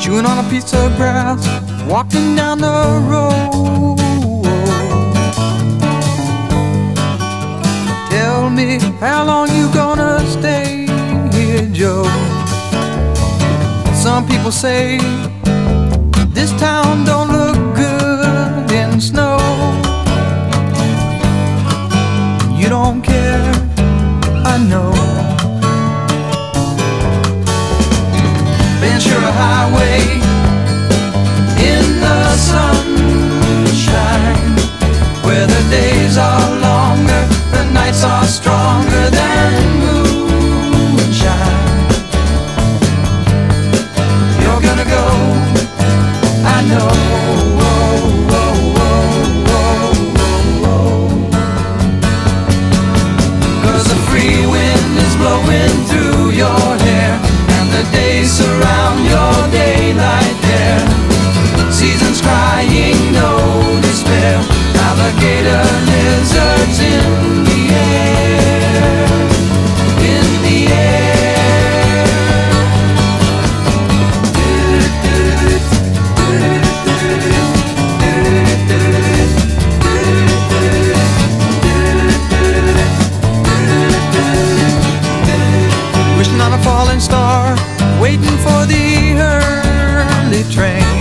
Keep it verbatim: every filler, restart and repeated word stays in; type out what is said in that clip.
chewing on a piece of grass, walking down the road. Tell me, how long you gonna stay here, Joe? Some people say this town don't look good in snow. You don't care, I know. Ventura Highway in the sunshine, where the days are longer, the nights are stronger than moonshine. You're gonna go, I know. Blowing through your hair, and the days surround your daylight there. Seasons crying, no despair. Alligator lizards in the air, in the air. Wishing on a falling star, waiting for the early train.